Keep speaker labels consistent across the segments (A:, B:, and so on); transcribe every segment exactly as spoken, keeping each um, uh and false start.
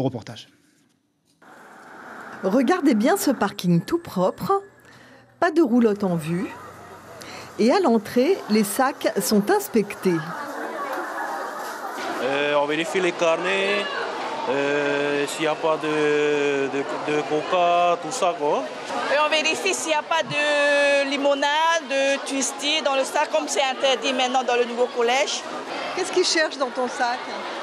A: reportage.
B: Regardez bien ce parking tout propre, pas de roulotte en vue. Et à l'entrée, les sacs sont inspectés.
C: Euh, on vérifie les carnets, euh, s'il n'y a pas de, de, de coca, tout ça, quoi.
D: Et on vérifie s'il n'y a pas de limonade, de twisty dans le sac, comme c'est interdit maintenant dans le nouveau collège.
B: Qu'est-ce qu'ils cherchent dans ton sac?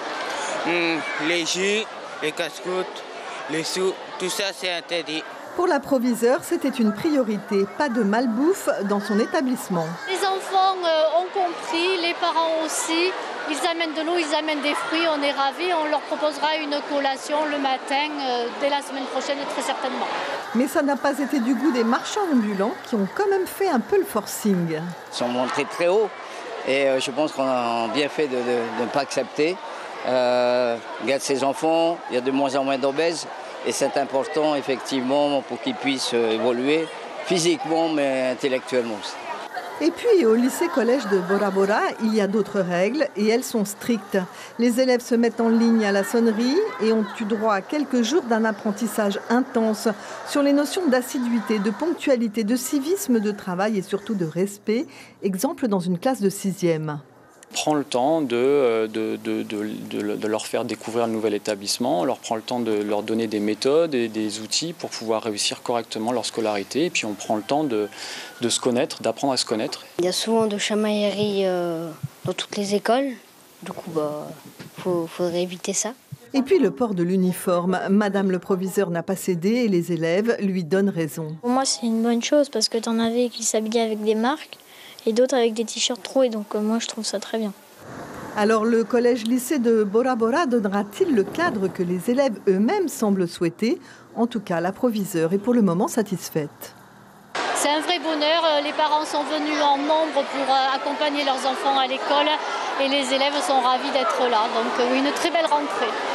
E: mmh, Les jus, les casse-croûtes, les sous, tout ça c'est interdit.
B: Pour la proviseure, c'était une priorité, pas de malbouffe dans son établissement.
F: Les enfants euh, ont compris, les parents aussi. Ils amènent de l'eau, ils amènent des fruits, on est ravis. On leur proposera une collation le matin, euh, dès la semaine prochaine, très certainement.
B: Mais ça n'a pas été du goût des marchands ambulants qui ont quand même fait un peu le forcing.
G: Ils sont montrés très haut et euh, je pense qu'on a bien fait de, de, de ne pas accepter. Euh, regarde ces enfants, il y a de moins en moins d'obèses. Et c'est important, effectivement, pour qu'ils puissent évoluer physiquement, mais intellectuellement aussi.
B: Et puis, au lycée-collège de Bora Bora, il y a d'autres règles et elles sont strictes. Les élèves se mettent en ligne à la sonnerie et ont eu droit à quelques jours d'un apprentissage intense sur les notions d'assiduité, de ponctualité, de civisme, de travail et surtout de respect. Exemple dans une classe de sixième.
H: Prend le temps de, de, de, de, de leur faire découvrir le nouvel établissement, on leur prend le temps de leur donner des méthodes et des outils pour pouvoir réussir correctement leur scolarité. Et puis on prend le temps de, de se connaître, d'apprendre à se connaître.
I: Il y a souvent de chamailleries euh, dans toutes les écoles, du coup, bah, faut, faudrait éviter ça.
B: Et puis le port de l'uniforme. Madame le proviseur n'a pas cédé et les élèves lui donnent raison.
J: Pour moi, c'est une bonne chose parce que tu en avais qui s'habillaient avec des marques et d'autres avec des t-shirts troués. Donc euh, moi, je trouve ça très bien.
B: Alors le collège-lycée de Bora Bora donnera-t-il le cadre que les élèves eux-mêmes semblent souhaiter? En tout cas, la proviseure est pour le moment satisfaite.
F: C'est un vrai bonheur. Les parents sont venus en nombre pour accompagner leurs enfants à l'école et les élèves sont ravis d'être là. Donc une très belle rentrée.